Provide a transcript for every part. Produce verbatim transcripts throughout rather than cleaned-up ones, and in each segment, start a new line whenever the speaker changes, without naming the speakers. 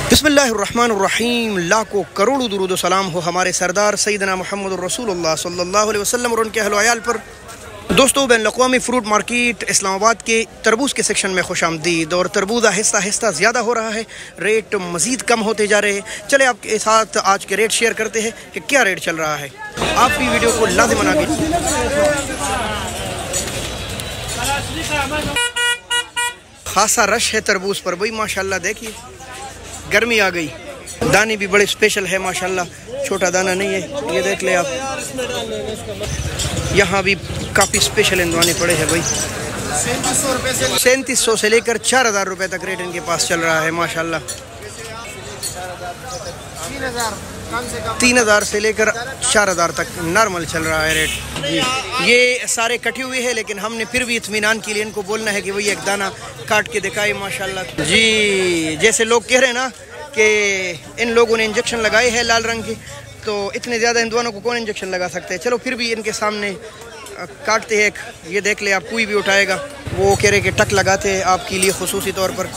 बिस्मिल्लाहिर्रहमानिर्रहीम। लाखों करोड़ों दुरूद व सलाम हो हमारे सरदार सैयदना मुहम्मद रसूलुल्लाह सल्लल्लाहु अलैहि वसल्लम और उनके अहल अयाल पर। दोस्तों, बैन अक़वामी फ़्रूट मार्केट इस्लामाबाद के तरबूज के सेक्शन में खुशामदीद। और तरबूज आहिस्ता आहिस्ता ज़्यादा हो रहा है, रेट मज़ीद कम होते जा रहे हैं। चले आपके साथ आज के रेट शेयर करते हैं कि क्या रेट चल रहा है। आप भी वीडियो को लाज़िम आगे। खासा रश है तरबूज पर भाई, माशाल्लाह। देखिए गर्मी आ गई, दाने भी बड़े स्पेशल है माशाल्लाह, छोटा दाना नहीं है। ये देख ले आप, यहाँ भी काफ़ी स्पेशल इंदवाने पड़े हैं भाई। सैंतीस सौ से लेकर चार हज़ार रुपये तक रेट इनके पास चल रहा है माशाल्लाह। तीन हज़ार से लेकर चार हज़ार तक नॉर्मल चल रहा है रेट जी। ये सारे कटे हुए हैं, लेकिन हमने फिर भी इत्मीनान के लिए इनको बोलना है कि वही एक दाना काट के दिखाए माशाल्लाह जी। जैसे लोग कह रहे हैं ना कि इन लोगों ने इंजेक्शन लगाए हैं लाल रंग के, तो इतने ज़्यादा इंदवानों को कौन इंजेक्शन लगा सकते हैं। चलो फिर भी इनके सामने काटते हैं। ये देख ले आप, कोई भी उठाएगा। वो कह रहे कि टक लगाते हैं आपके लिए खुसूसी तौर पर।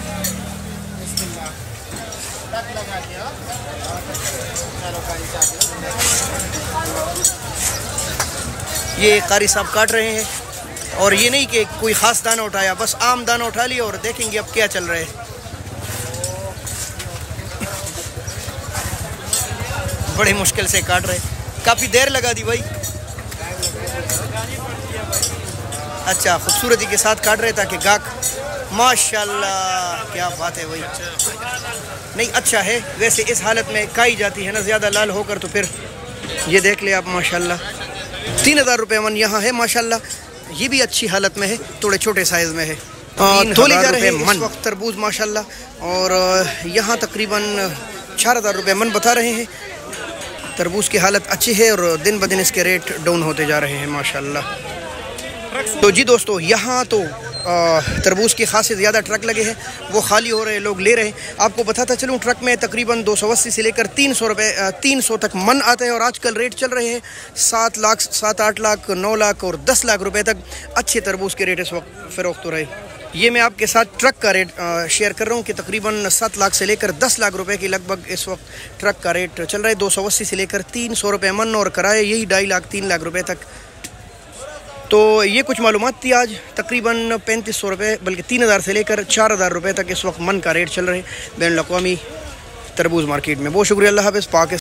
ये कारी साहब काट रहे हैं, और ये नहीं कि कोई ख़ास दाना उठाया, बस आम दाना उठा लिया। और देखेंगे अब क्या चल रहा है। बड़ी मुश्किल से काट रहे, काफ़ी देर लगा दी भाई। अच्छा, खूबसूरती के साथ काट रहे ताकि गाहक, माशाल्लाह क्या बात है भाई। नहीं अच्छा है, वैसे इस हालत में खाई जाती है ना ज़्यादा लाल होकर, तो फिर ये देख ले आप माशाल्लाह। तीन हज़ार रुपये मन यहाँ है माशाल्लाह। ये भी अच्छी हालत में है, थोड़े छोटे साइज़ में है। तोले जा रहे हैं इस वक्त तरबूज माशाल्लाह। और यहाँ तकरीबन चार हज़ार रुपये मन बता रहे हैं। तरबूज की हालत अच्छी है और दिन ब दिन इसके रेट डाउन होते जा रहे हैं माशाल्लाह। तो जी दोस्तों, यहाँ तो तरबूज के खासे ज़्यादा ट्रक लगे हैं, वो खाली हो रहे हैं, लोग ले रहे हैं। आपको बताता चलूँ, ट्रक में तकरीबन दो सौ अस्सी से लेकर तीन सौ रुपये तीन सौ तक मन आता है। और आजकल रेट चल रहे हैं सात लाख सात आठ लाख नौ लाख और दस लाख रुपए तक। अच्छे तरबूज के रेट इस वक्त फ़रोख्त हो रहे हैं। ये मैं आपके साथ ट्रक का रेट शेयर कर रहा हूँ कि तकरीबन सात लाख से लेकर दस लाख रुपए के लगभग इस वक्त ट्रक का रेट चल रहा है। दो सौ अस्सी से लेकर तीन सौ रुपये मन, और किराए यही ढाई लाख तीन लाख रुपए तक। तो ये कुछ मालूमात थी आज। तकरीबन पैंतीस सौ रुपये बल्कि तीन हज़ार से लेकर चार हज़ार रुपये तक इस वक्त मन का रेट चल रहे हैं बैन अक़वामी तरबूज मार्केट में। बहुत शुक्रिया, अल्लाह हाफ़िज़। पाकिस्तान।